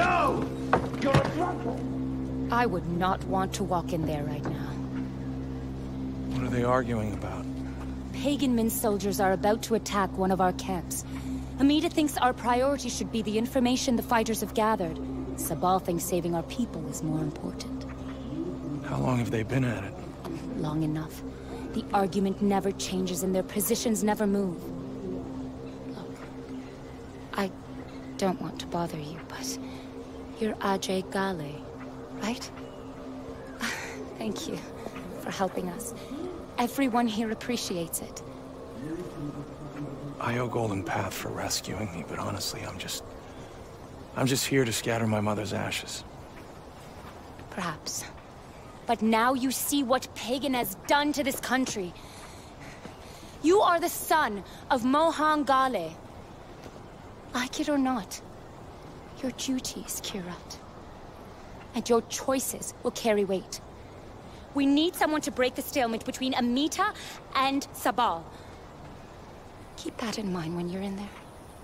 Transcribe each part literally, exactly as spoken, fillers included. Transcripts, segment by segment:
No! You're a trouble! I would not want to walk in there right now. What are they arguing about? Pagan soldiers are about to attack one of our camps. Amita thinks our priority should be the information the fighters have gathered. Sabal thinks saving our people is more important. How long have they been at it? Long enough. The argument never changes and their positions never move. Look, I don't want to bother you, but you're Ajay Ghale, right? Thank you for helping us. Everyone here appreciates it. I owe Golden Path for rescuing me, but honestly, I'm just... I'm just here to scatter my mother's ashes. Perhaps. But now you see what Pagan has done to this country. You are the son of Mohan Ghale. Like it or not, your duty is Kyrat. And your choices will carry weight. We need someone to break the stalemate between Amita and Sabal. Keep that in mind when you're in there.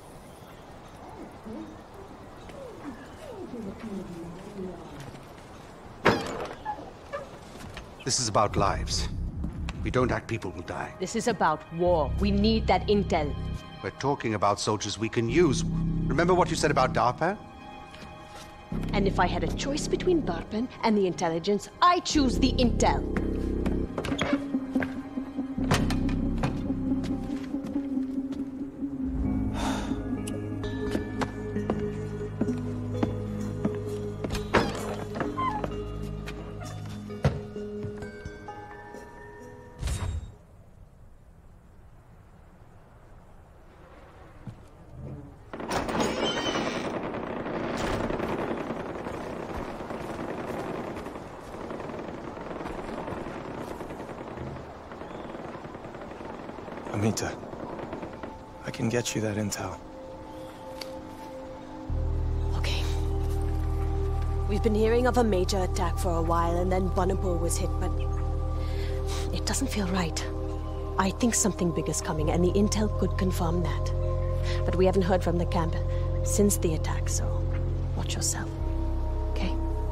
This is about lives. If we don't act, people will die. This is about war. We need that intel. We're talking about soldiers we can use. Remember what you said about DARPA? And if I had a choice between Darpan and the intelligence, I choose the intel. Amita, I can get you that intel. Okay. We've been hearing of a major attack for a while, and then Banapur was hit, but it doesn't feel right. I think something big is coming, and the intel could confirm that. But we haven't heard from the camp since the attack, so watch yourself, okay?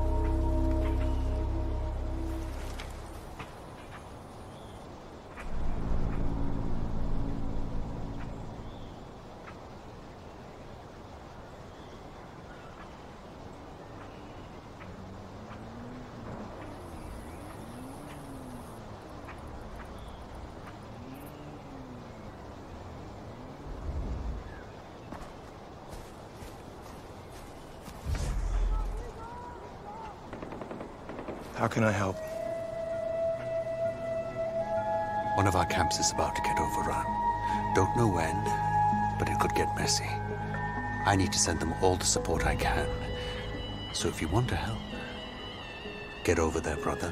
How can I help? One of our camps is about to get overrun. Don't know when, but it could get messy. I need to send them all the support I can. So if you want to help, get over there, brother.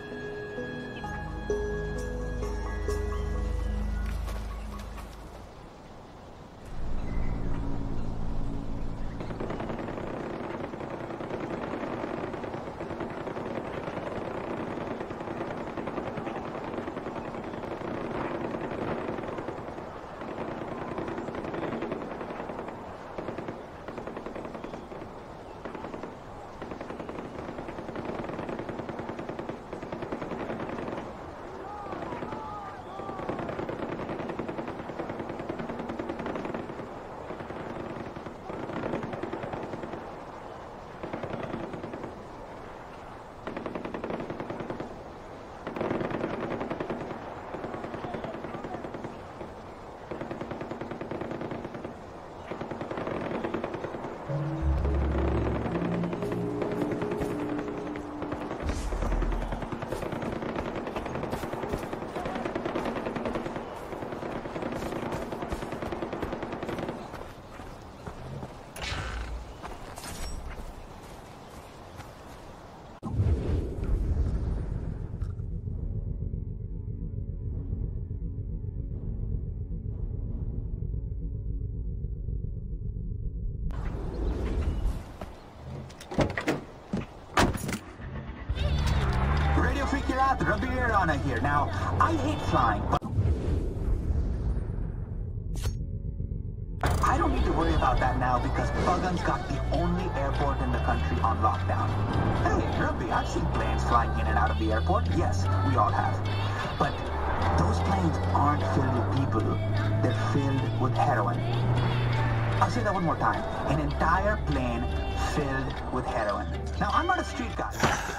Rabir Rana here. Now, I hate flying, but I don't need to worry about that now because Pagan's got the only airport in the country on lockdown. Hey, Ruby, I've seen planes flying in and out of the airport. Yes, we all have. But those planes aren't filled with people. They're filled with heroin. I'll say that one more time. An entire plane filled with heroin. Now, I'm not a street guy.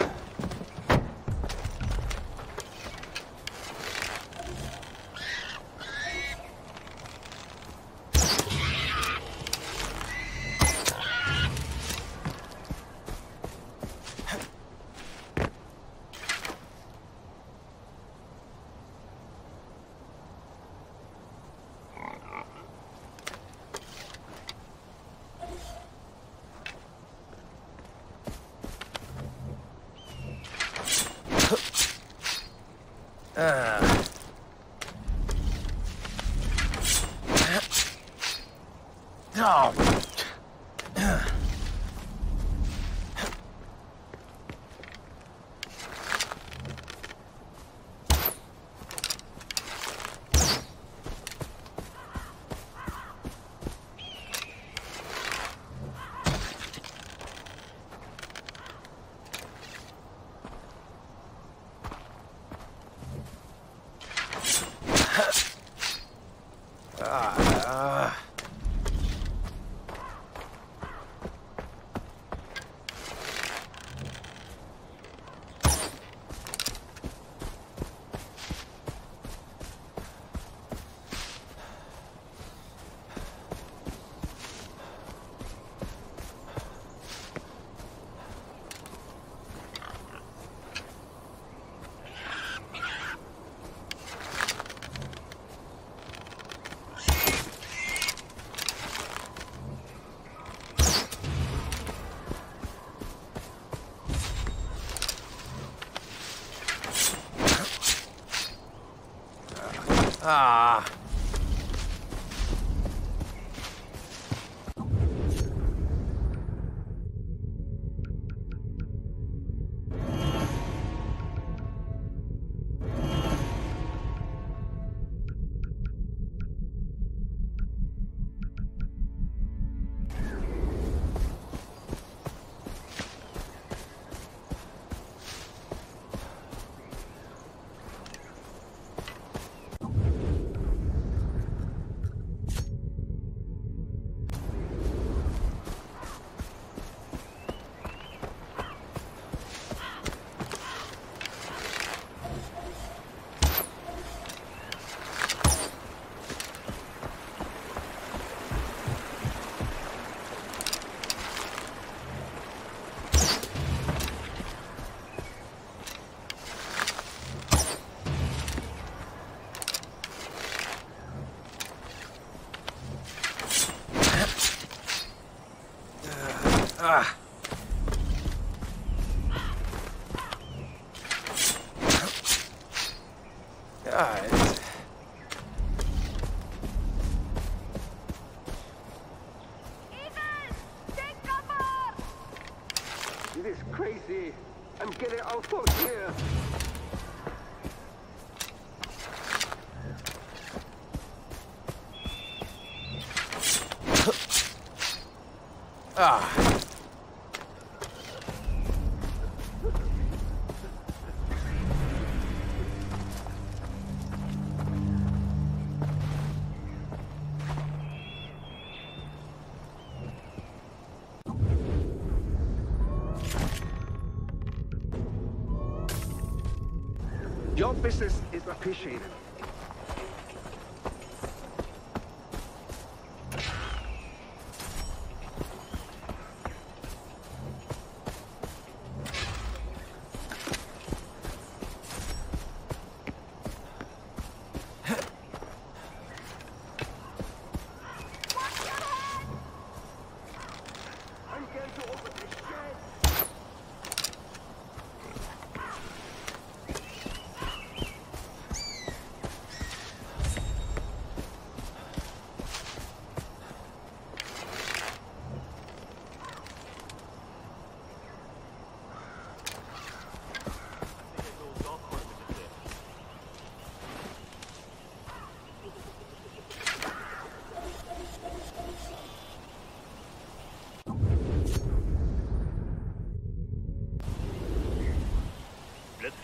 Ah. Ah. God. Ethan! Take cover! It is crazy. I'm getting out of here. Ah. Your business is appreciated. I'm going to open this shed.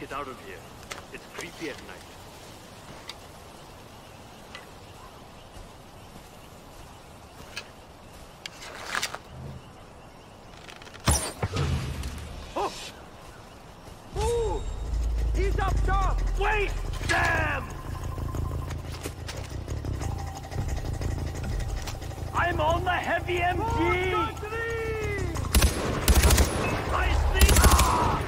get out of here. It's creepy at night. Oh! Ooh! He's up top! Wait! Damn! I'm on the heavy M G! Oh, nice thing! Ah!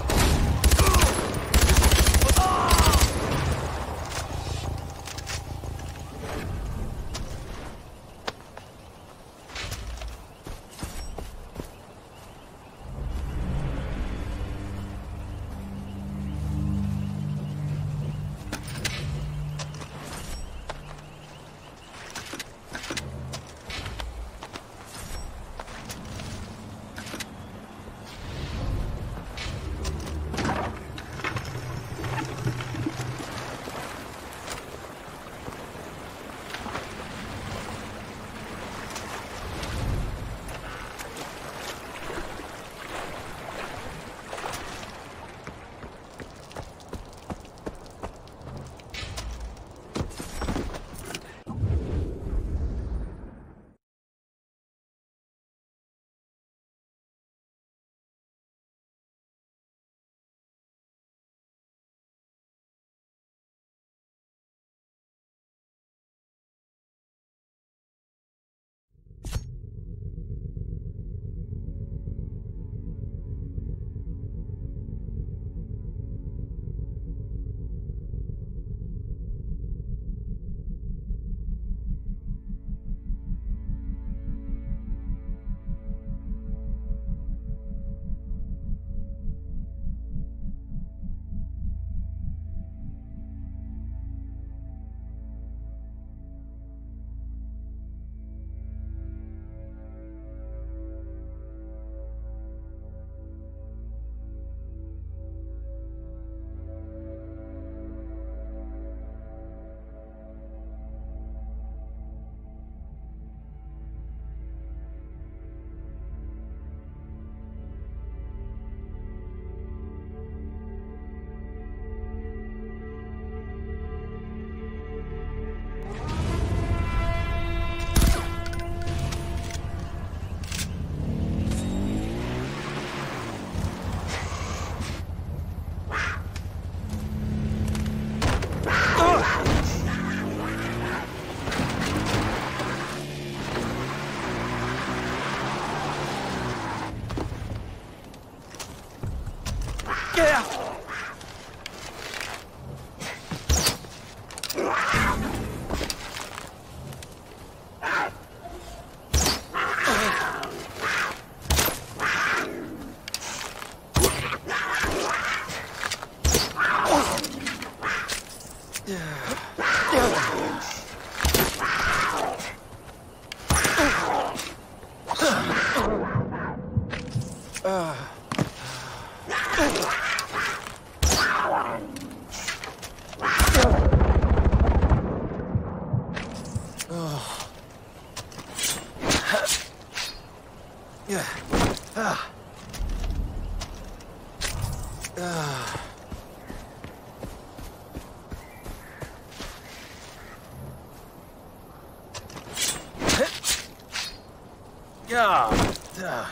Yeah. Duh.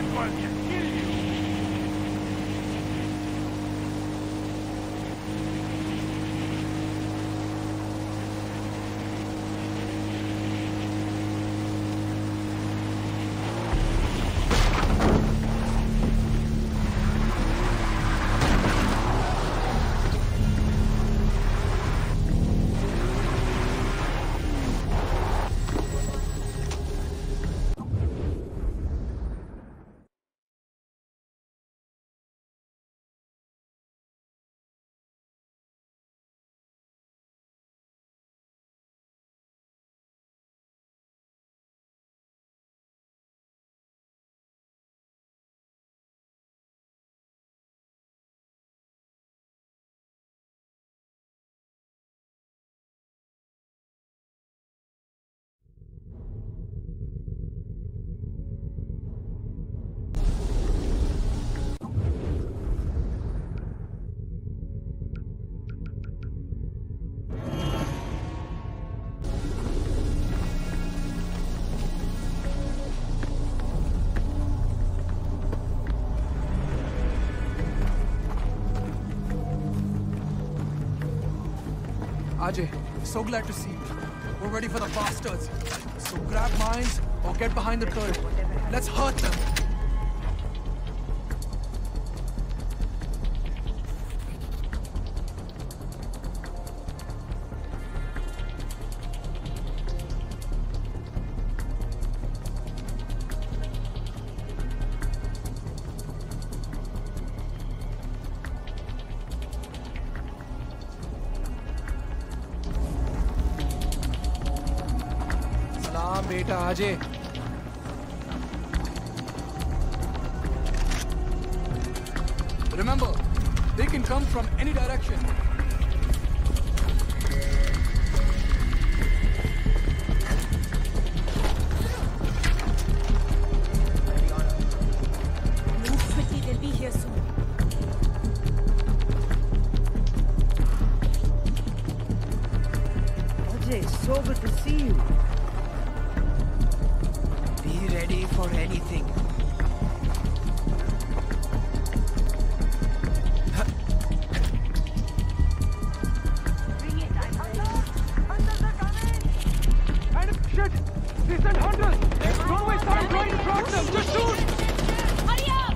one can kill you. Ajay, so glad to see you. We're ready for the bastards. So grab mines or get behind the turret. Let's hurt them. बेटा आजे Remember, they can come from any direction. Move quickly, they'll be here soon. Ajay, so good to see you. Be ready for anything. Bring it, I'm under. Hunters are coming. And shit, they sent hunters. Don't waste time trying to track them. Just shoot. Hurry up!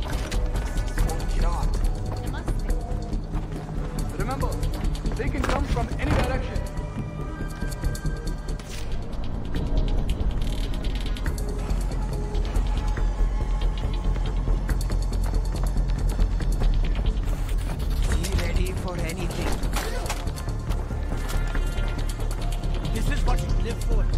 Remember, they can come from any direction. Be ready for anything. This is what you live for.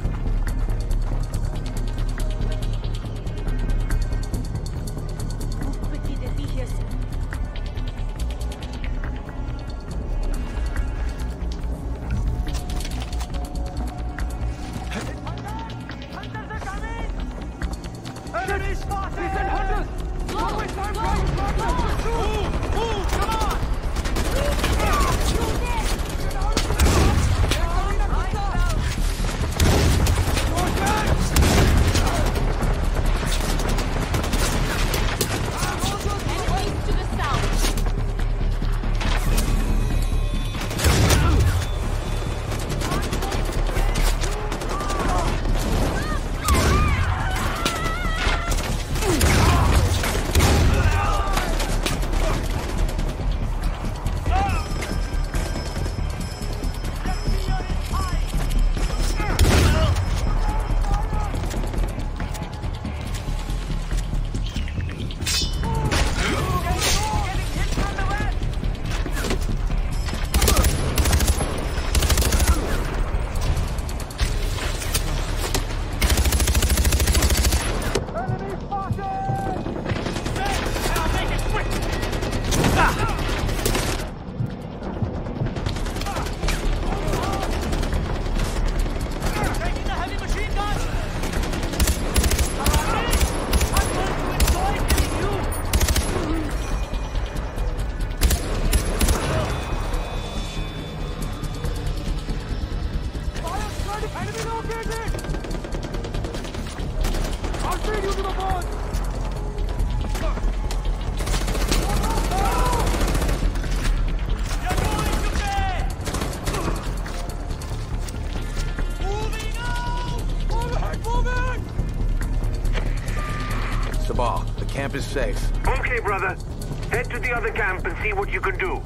Camp is safe. Okay, brother. Head to the other camp and see what you can do.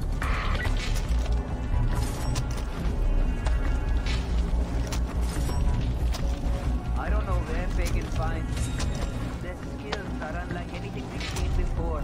I don't know where Pagan finds. Their skills are unlike anything we've seen before.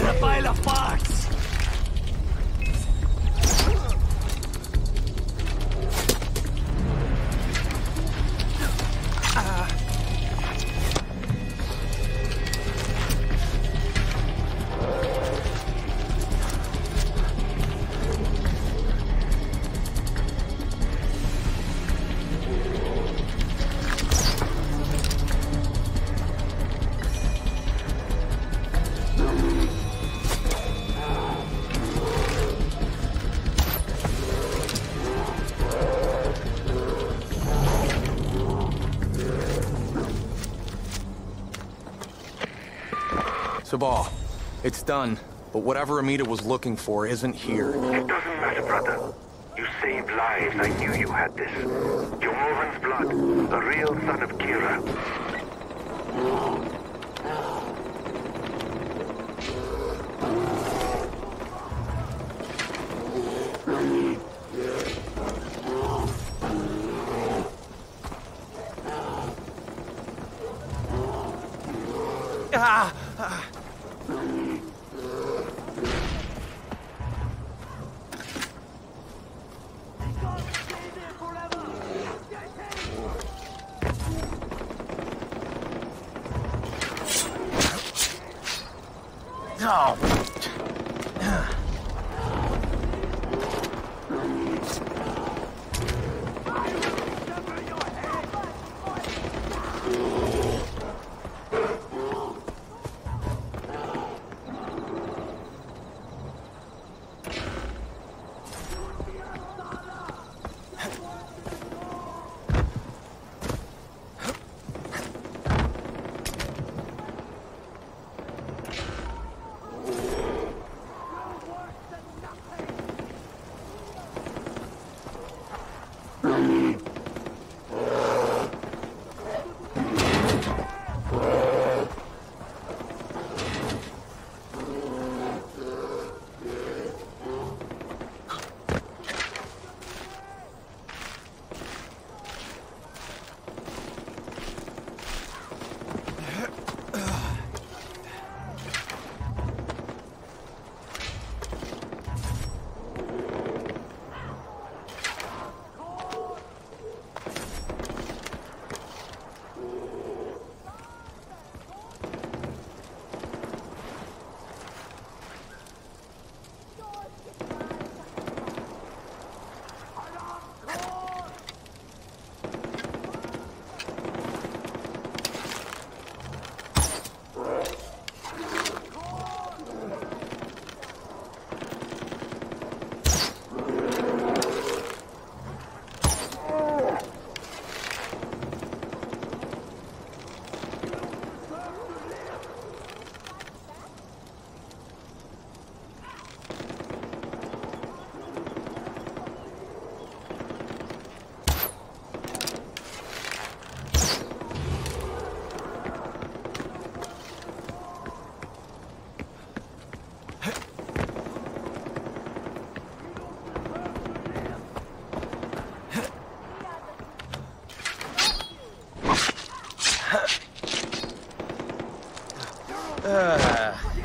a pile of parts! Sabal, it's done. But whatever Amita was looking for isn't here. It doesn't matter, brother. You saved lives. I knew you had this. You're Mohan's blood, a real son of Kira. Ah! ah. No. Uh.